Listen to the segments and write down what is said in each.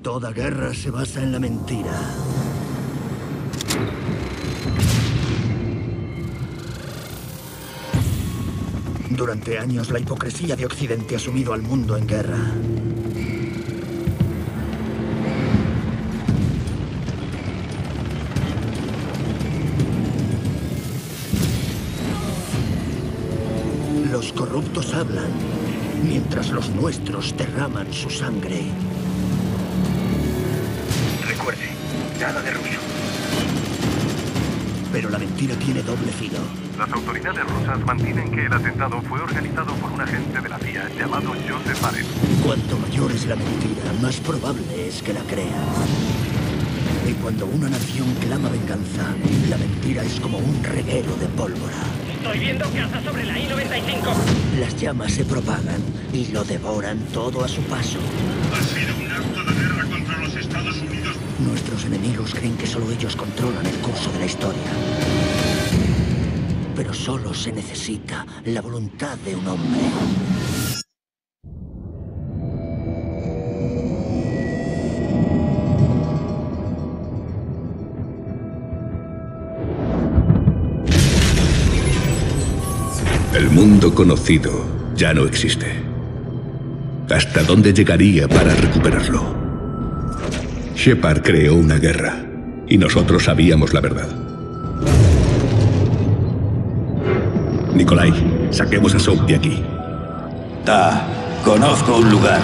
Toda guerra se basa en la mentira. Durante años, la hipocresía de Occidente ha sumido al mundo en guerra. Los corruptos hablan, mientras los nuestros derraman su sangre. Recuerde, nada de ruso. Pero la mentira tiene doble filo. Las autoridades rusas mantienen que el atentado fue organizado por un agente de la CIA llamado Joseph Allen. Cuanto mayor es la mentira, más probable es que la crean. Y cuando una nación clama venganza, la mentira es como un reguero de pólvora. Estoy viendo caza sobre la I-95. Las llamas se propagan y lo devoran todo a su paso. Ha sido un acto de guerra contra los Estados Unidos. Nuestros enemigos creen que solo ellos controlan el curso de la historia. Pero solo se necesita la voluntad de un hombre. El mundo conocido ya no existe. ¿Hasta dónde llegaría para recuperarlo? Shepard creó una guerra y nosotros sabíamos la verdad. Nikolai, saquemos a Soap de aquí. Conozco un lugar.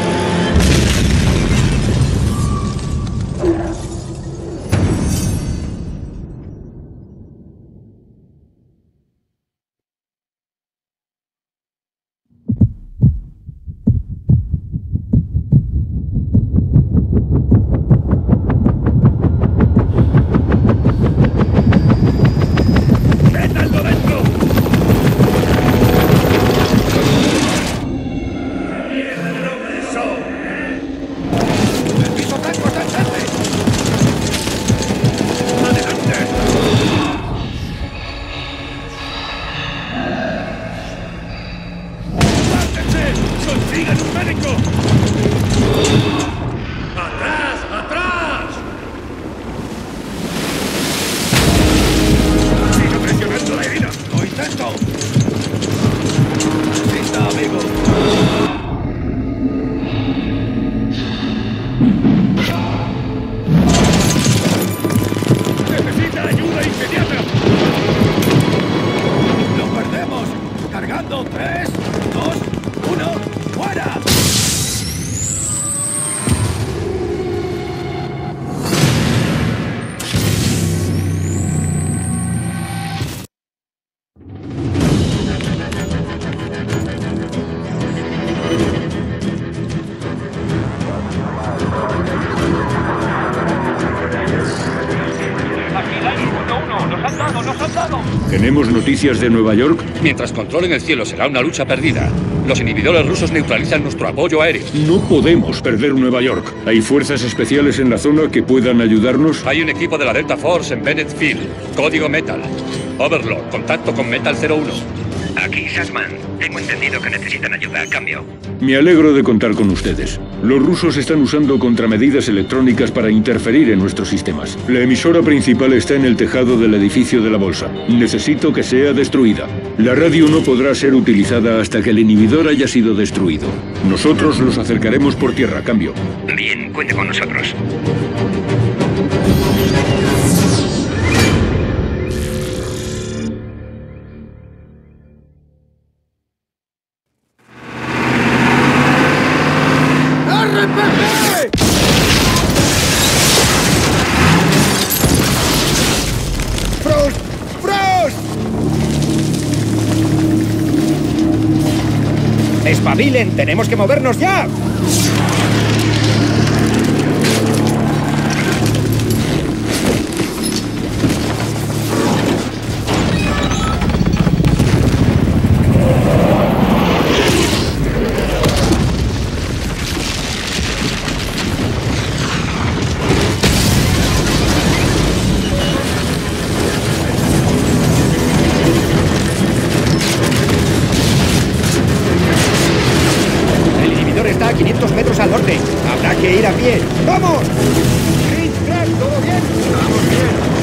¿Tenemos noticias de Nueva York? Mientras controlen el cielo será una lucha perdida. Los inhibidores rusos neutralizan nuestro apoyo aéreo. No podemos perder Nueva York. ¿Hay fuerzas especiales en la zona que puedan ayudarnos? Hay un equipo de la Delta Force en Bennett Field. Código Metal. Overlord, contacto con Metal 01. Aquí, Sassman. Tengo entendido que necesitan ayuda. Cambio. Me alegro de contar con ustedes. Los rusos están usando contramedidas electrónicas para interferir en nuestros sistemas. La emisora principal está en el tejado del edificio de la bolsa. Necesito que sea destruida. La radio no podrá ser utilizada hasta que el inhibidor haya sido destruido. Nosotros los acercaremos por tierra. Cambio. Bien, cuente con nosotros. ¡Espabilen! ¡Tenemos que movernos ya! ir a pie. ¡Vamos! Chris, Crack, ¿todo bien? Vamos bien.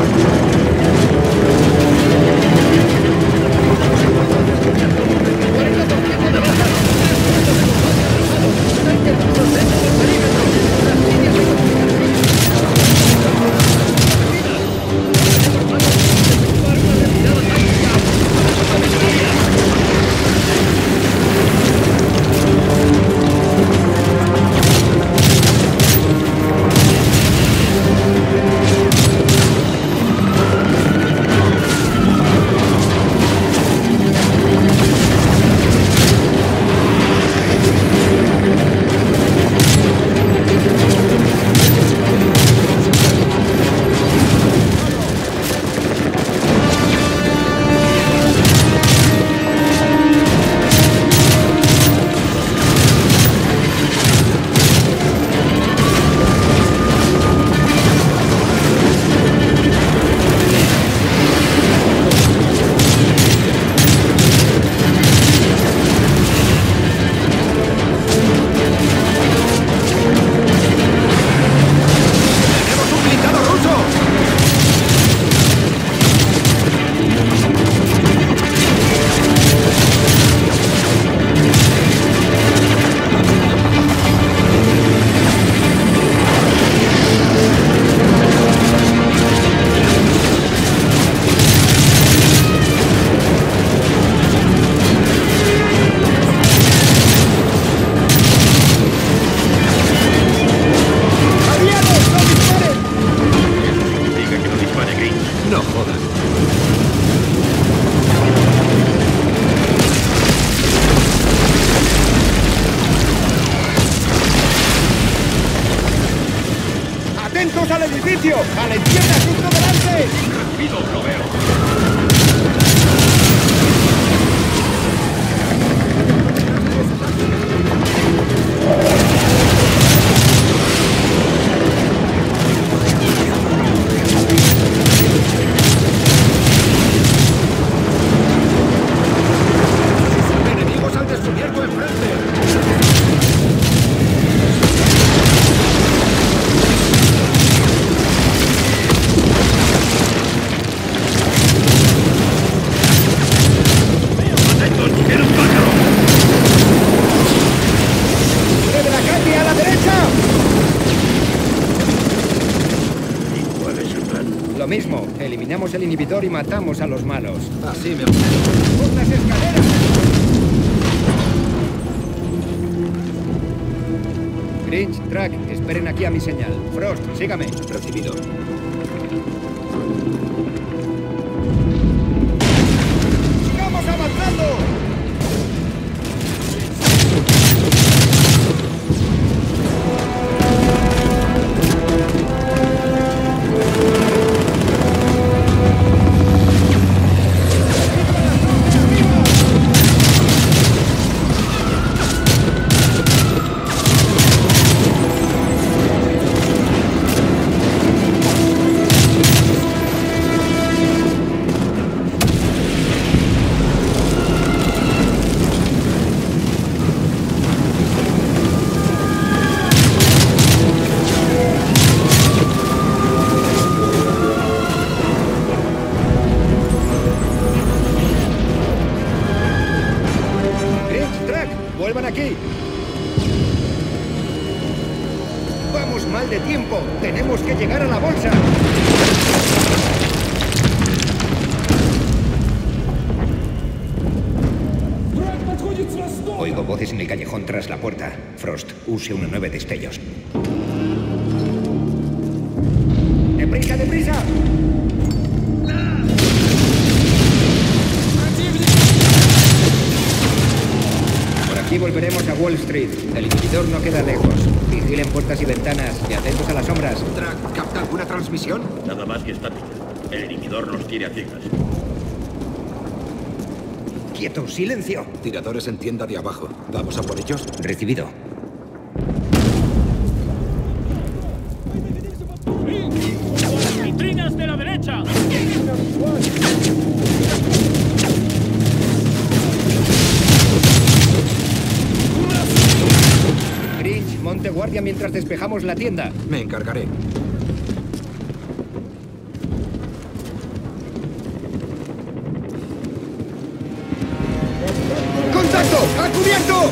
¡Atentos al edificio! ¡A la izquierda, justo delante! Rápido, lo veo. ¡Enemigos al descubierto enfrente! Lo mismo, eliminamos el inhibidor y matamos a los malos. Así me... ¡Por las escaleras! Grinch, Track, esperen aquí a mi señal. Frost, sígame. Recibido. ¡Sigamos avanzando! ¡Vuelvan aquí! ¡Vamos mal de tiempo! ¡Tenemos que llegar a la bolsa! Oigo voces en el callejón tras la puerta. Frost, use una 9 destellos. ¡Deprisa, deprisa! Aquí volveremos a Wall Street. El inhibidor no queda lejos. Vigilen puertas y ventanas y atentos a las sombras. Track, ¿capta alguna transmisión? Nada más que estática. El inhibidor nos quiere a ciegas. ¡Quieto! ¡Silencio! Tiradores en tienda de abajo. ¿Vamos a por ellos? Recibido. ¡Las vitrinas de la derecha! Grinch, monte guardia. guardia mientras despejamos la tienda. Me encargaré. ¡Contacto! ¡A cubierto!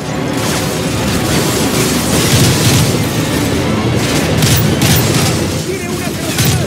¡Tire una granada!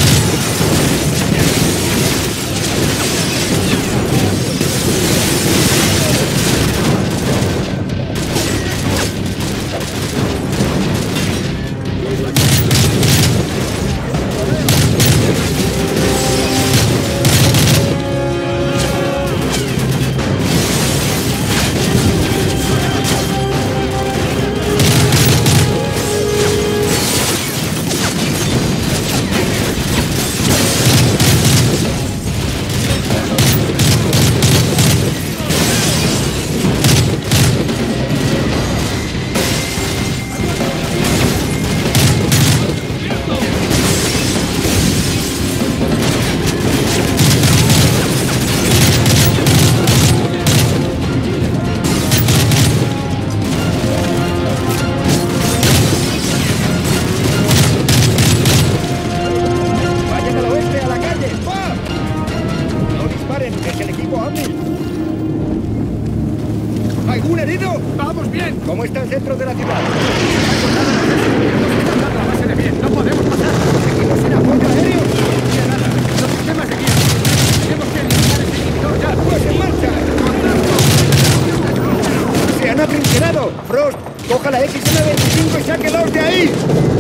¿Algún herido? ¡Vamos bien! ¿Cómo está el centro de la ciudad? La base de bien. ¡No podemos pasar! ¿Seguimos sin apoyo aéreo? No nada. Los sistemas de guía. Tenemos que eliminar ese inhibidor ya. ¡Pues en marcha! ¡Se han atrincherado! ¡Frost, coja la XM-25 y sáquelos de ahí!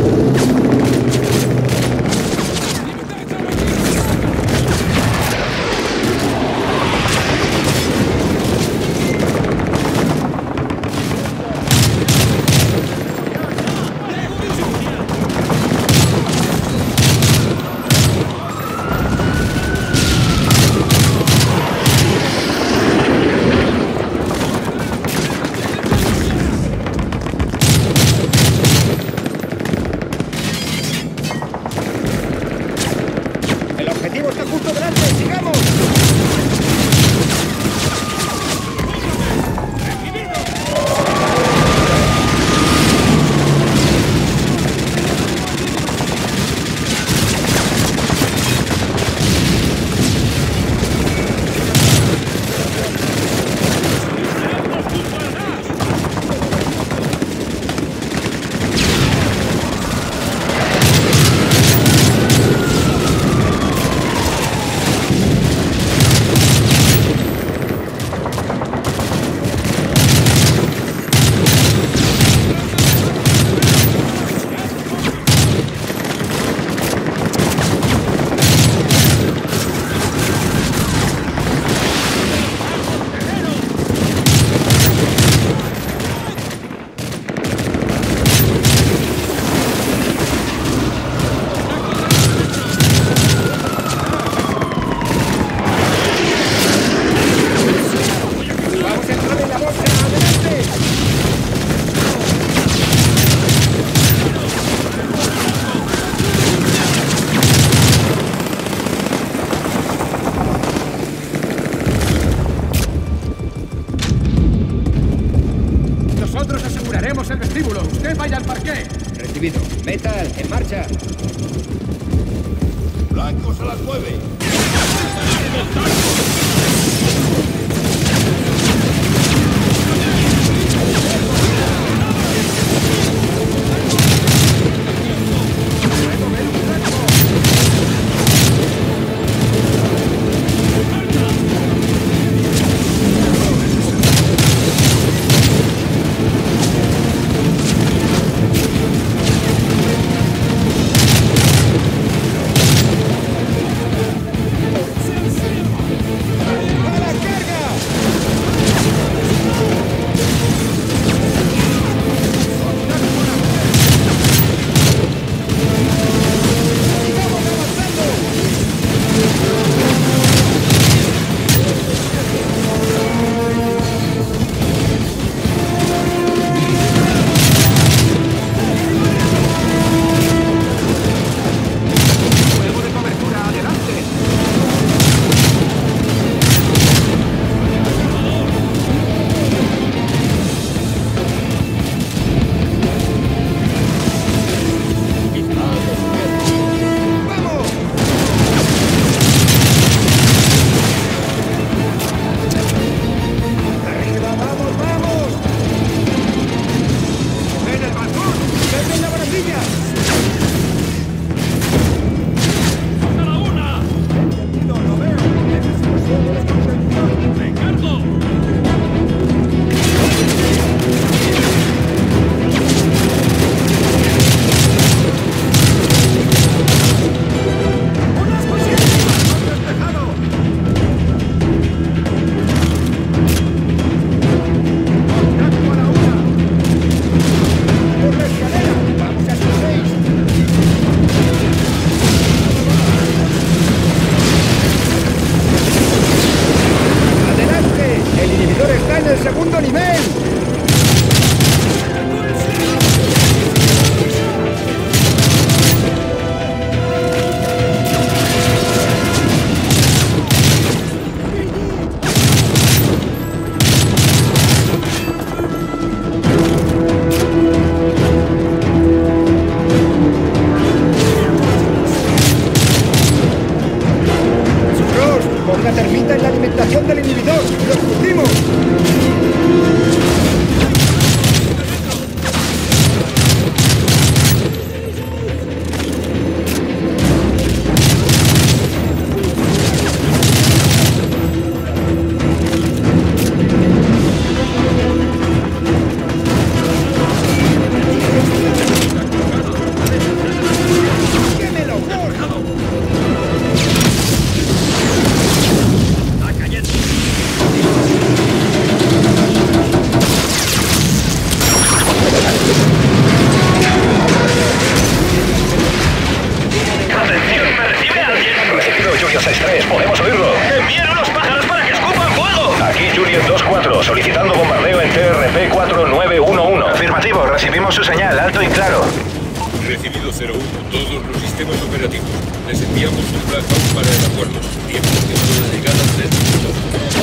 el vestíbulo. Usted vaya al parqué. Recibido. Metal, en marcha. Blancos a las 9. segundo nivel! Ponga termita en la alimentación del inhibidor. ¡Lo cumplimos! Solicitando bombardeo en TRP 4911. Afirmativo, recibimos su señal, alto y claro. Recibido 01, todos los sistemas operativos. Les enviamos un blackout para el acuerdo. Tiempo de llegada 3 minutos.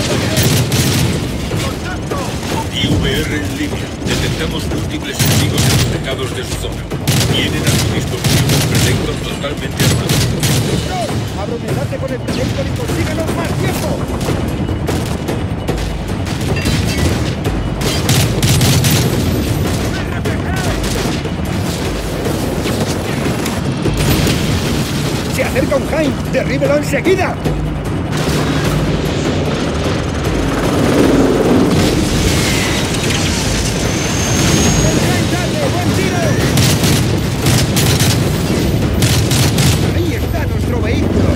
IVR en línea. Detectamos múltiples enemigos en los tejados de su zona. Tienen a su disposición un proyector totalmente armado. ¡Abro un enlace con el proyector y consíganos más tiempo! ¡Se acerca un Hind! ¡Derríbelo enseguida! ¡Buen tiro! ¡Ahí está nuestro vehículo!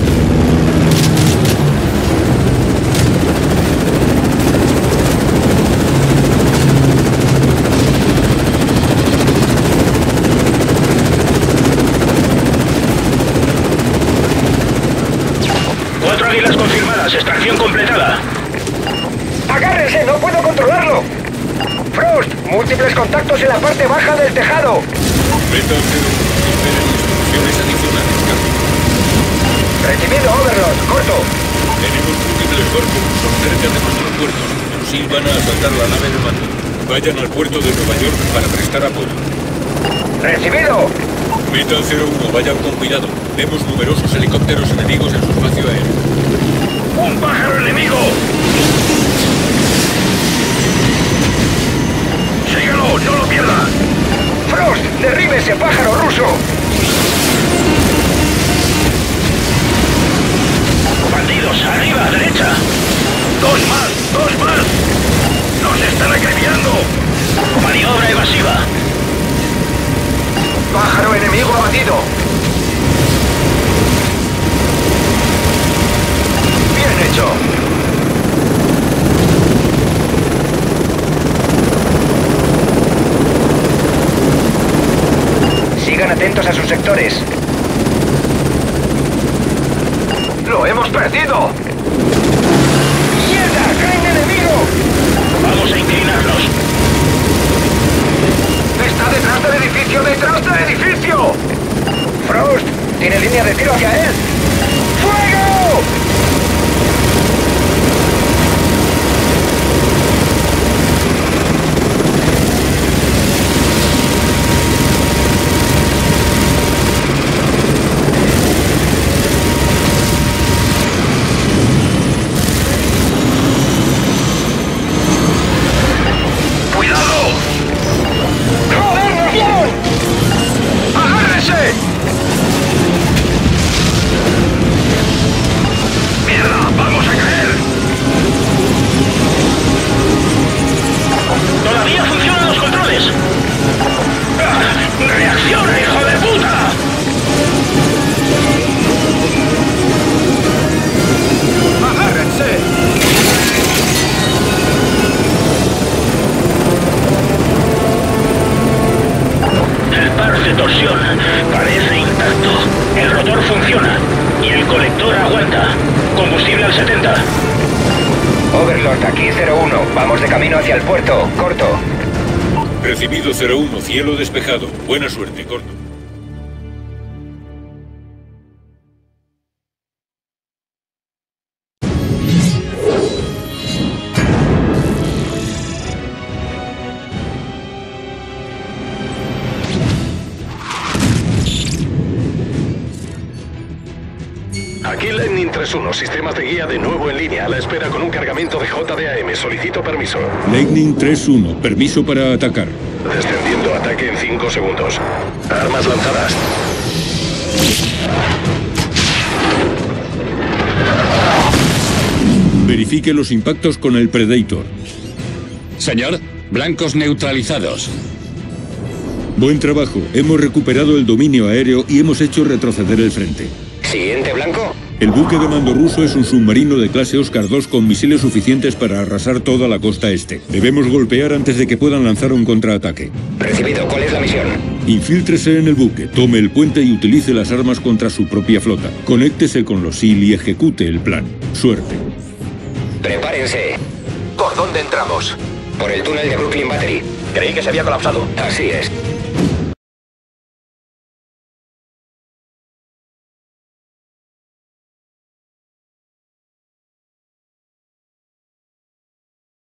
Águilas confirmadas, extracción completada. ¡Agárrense! ¡No puedo controlarlo! ¡Frost! ¡Múltiples contactos en la parte baja del tejado! Metal 01, esperen instrucciones adicionales, cambio. Recibido, Overlord. Corto. Tenemos múltiples barcos cerca de nuestros puertos. Nos iban a asaltar la nave de mando. Vayan al puerto de Nueva York para prestar apoyo. ¡Recibido! Metal 01, vayan con cuidado. Vemos numerosos helicópteros enemigos en su espacio aéreo. ¡Un pájaro enemigo! ¡Síguelo! ¡No lo pierda! ¡Frost! ¡Derribe ese pájaro ruso! ¡Bandidos! ¡Arriba! ¡Derecha! ¡Dos más! ¡Nos están acribillando! ¡Maniobra evasiva! ¡Pájaro enemigo abatido! ¡Bien hecho! Sigan atentos a sus sectores. ¡Lo hemos perdido! ¡Mierda! ¡Caen enemigo! ¡Vamos a inclinarnos! ¡Está detrás del edificio! ¡Detrás del edificio! ¡Frost! ¡Tiene línea de tiro hacia él! ¡Fuego! Frost, aquí 01. Vamos de camino hacia el puerto. Corto. Recibido 01, cielo despejado. Buena suerte, corto. Aquí Lightning 3-1, sistemas de guía de nuevo en línea, a la espera con un cargamento de JDAM. Solicito permiso. Lightning 3-1, permiso para atacar. Descendiendo, ataque en 5 segundos. Armas lanzadas. Verifique los impactos con el Predator. Señor, blancos neutralizados. Buen trabajo, hemos recuperado el dominio aéreo y hemos hecho retroceder el frente. Siguiente blanco. El buque de mando ruso es un submarino de clase Oscar II con misiles suficientes para arrasar toda la costa este. Debemos golpear antes de que puedan lanzar un contraataque. Recibido, ¿cuál es la misión? Infíltrese en el buque, tome el puente y utilice las armas contra su propia flota. Conéctese con los SEAL y ejecute el plan. Suerte. Prepárense. ¿Por dónde entramos? Por el túnel de Brooklyn Battery. Creí que se había colapsado. Así es.